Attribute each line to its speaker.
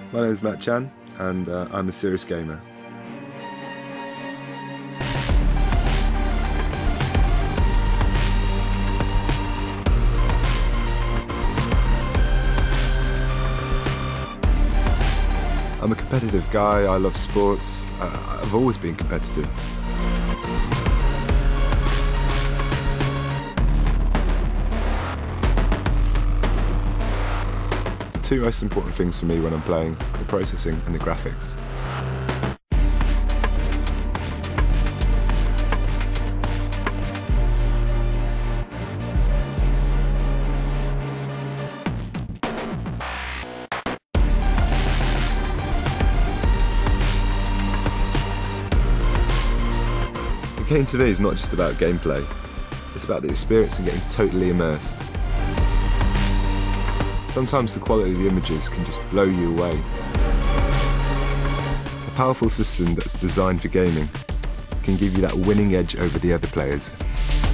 Speaker 1: My name is Matt Chan, and I'm a serious gamer. I'm a competitive guy, I love sports, I've always been competitive. The two most important things for me when I'm playing are the processing and the graphics. Game to me is not just about gameplay, it's about the experience and getting totally immersed. Sometimes the quality of the images can just blow you away. A powerful system that's designed for gaming can give you that winning edge over the other players.